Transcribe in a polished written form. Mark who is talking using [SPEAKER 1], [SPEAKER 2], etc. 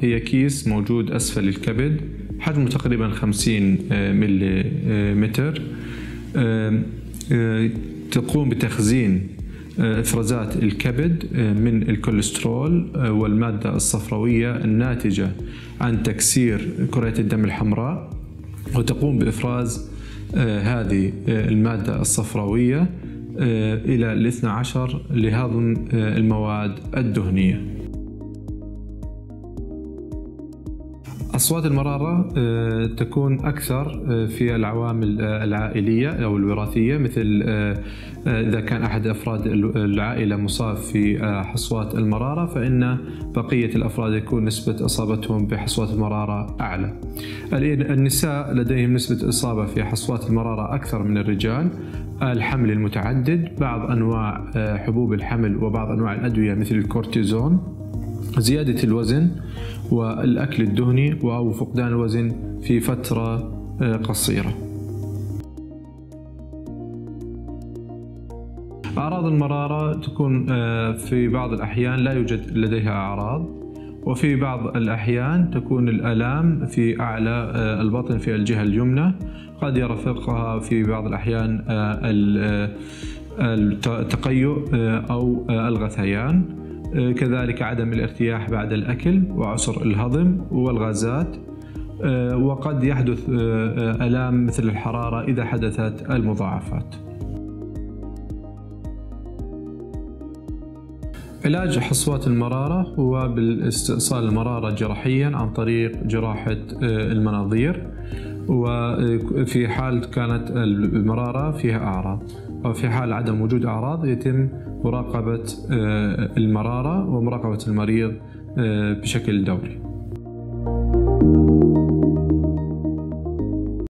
[SPEAKER 1] هي كيس موجود أسفل الكبد، حجمه تقريبا 50 ملم. تقوم بتخزين إفرازات الكبد من الكوليسترول والمادة الصفراوية الناتجة عن تكسير كريات الدم الحمراء، وتقوم بإفراز هذه المادة الصفراوية إلى الاثنى عشر لهضم المواد الدهنية. أصوات المرارة تكون أكثر في العوامل العائلية أو الوراثية، مثل إذا كان أحد أفراد العائلة مصاب في حصوات المرارة، فإن بقية الأفراد يكون نسبة إصابتهم بحصوات المرارة أعلى. النساء لديهم نسبة إصابة في حصوات المرارة أكثر من الرجال. الحمل المتعدد، بعض أنواع حبوب الحمل وبعض أنواع الأدوية مثل الكورتيزون، زيادة الوزن والأكل الدهني أو فقدان الوزن في فترة قصيرة. أعراض المرارة تكون في بعض الأحيان لا يوجد لديها أعراض، وفي بعض الأحيان تكون الآلام في أعلى البطن في الجهة اليمنى، قد يرافقها في بعض الأحيان التقيؤ أو الغثيان، كذلك عدم الارتياح بعد الأكل وعسر الهضم والغازات، وقد يحدث آلام مثل الحرارة إذا حدثت المضاعفات. علاج حصوات المرارة هو بالاستئصال المرارة جراحيا عن طريق جراحة المناظير، وفي حال كانت المرارة فيها أعراض، وفي حال عدم وجود أعراض يتم مراقبة المرارة ومراقبة المريض بشكل دوري.